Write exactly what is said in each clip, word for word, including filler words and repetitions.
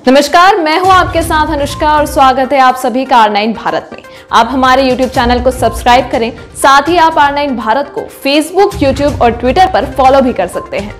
नमस्कार, मैं हूं आपके साथ अनुष्का और स्वागत है आप सभी का आर नाइन भारत में। आप हमारे यूट्यूब चैनल को सब्सक्राइब करें, साथ ही आप आर नाइन भारत को फेसबुक, यूट्यूब और ट्विटर पर फॉलो भी कर सकते हैं।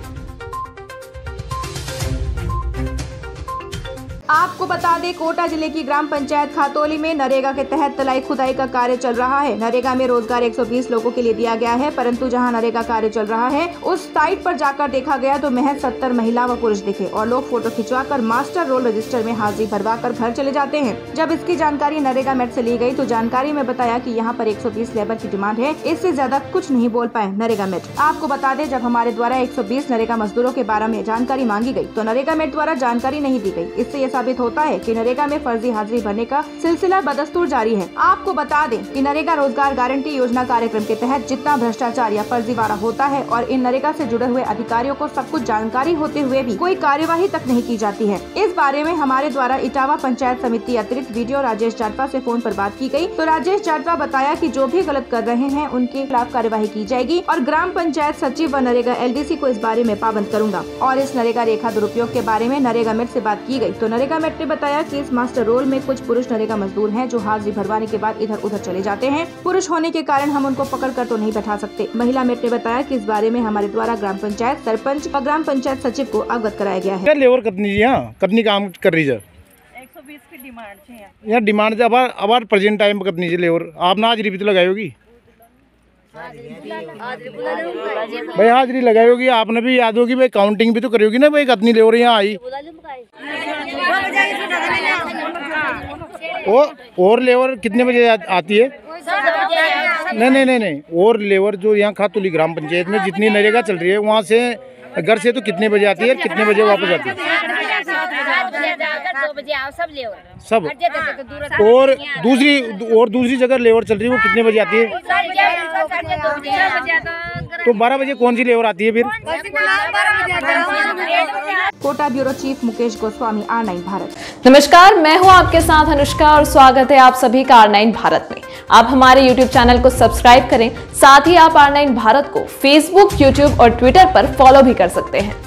आपको बता दें, कोटा जिले की ग्राम पंचायत खातौली में नरेगा के तहत तलाई खुदाई का कार्य चल रहा है। नरेगा में रोजगार एक सौ बीस लोगों के लिए दिया गया है, परंतु जहां नरेगा कार्य चल रहा है उस साइट पर जाकर देखा गया तो महज सत्तर महिला व पुरुष दिखे और लोग फोटो खिंचवाकर मास्टर रोल रजिस्टर में हाजिरी भरवाकर घर चले जाते हैं। जब इसकी जानकारी नरेगा मेट से ली गई तो जानकारी में बताया कि यहाँ पर एक सौ बीस लेबर की डिमांड है, इससे ज्यादा कुछ नहीं बोल पाए नरेगा मेट। आपको बता दें, जब हमारे द्वारा एक सौ बीस नरेगा मजदूरों के बारे में जानकारी मांगी गई तो नरेगा मेट द्वारा जानकारी नहीं दी गई। इससे साबित होता है कि नरेगा में फर्जी हाजिरी भरने का सिलसिला बदस्तूर जारी है। आपको बता दें कि नरेगा रोजगार गारंटी योजना कार्यक्रम के तहत जितना भ्रष्टाचार या फर्जीवाड़ा होता है और इन नरेगा से जुड़े हुए अधिकारियों को सब कुछ जानकारी होते हुए भी कोई कार्यवाही तक नहीं की जाती है। इस बारे में हमारे द्वारा इटावा पंचायत समिति अतिरिक्त वीडियो राजेश जाटवा से फोन पर बात की गई तो राजेश जाटवा बताया कि जो भी गलत कर रहे हैं उनके खिलाफ कार्यवाही की जाएगी और ग्राम पंचायत सचिव व नरेगा एल डी सी को इस बारे में पाबंद करूंगा। और इस नरेगा रेखा दुरुपयोग के बारे में नरेगा मेट से बात की गई तो नरेगा मेट ने बताया कि इस मास्टर रोल में कुछ पुरुष नरेगा मजदूर हैं जो हाजिरी भरवाने के बाद इधर उधर चले जाते हैं। पुरुष होने के कारण हम उनको पकड़ कर तो नहीं बैठा सकते। महिला मेट ने बताया कि इस बारे में हमारे द्वारा ग्राम पंचायत सरपंच और ग्राम पंचायत सचिव को अवगत कराया गया है। लेबर कितनी कितनी काम कर रही है? एक सौ बीस की डिमांड है यहाँ डिमांड अब अब प्रेजेंट टाइम पर कितनी लेबर आप ना हाजिरी भी तो लगाई होगी भाई, हाजिरी लगाई होगी आपने भी, याद होगी भाई, काउंटिंग भी तो करी होगी ना भाई कितनी लेबर यहाँ आई। और और लेबर कितने बजे आ, आती है? नहीं नहीं नहीं नहीं और लेबर जो यहाँ खातौली ग्राम पंचायत में जितनी नरेगा चल रही है वहाँ से घर से तो कितने बजे आती है, कितने बजे वापस आती है? सब। और दूसरी और दूसरी जगह लेबर चल रही है वो कितने बजे आती है? तो बारह बजे कौन सी लेबर आती है फिर? Kota bureau chief Mukesh Goswami, R nine Bharat. नमस्कार, मैं हूं आपके साथ अनुष्का और स्वागत है आप सभी का आर नाइन भारत में। आप हमारे यूट्यूब चैनल को सब्सक्राइब करें, साथ ही आप आर नाइन भारत को फेसबुक, यूट्यूब और ट्विटर पर फॉलो भी कर सकते हैं।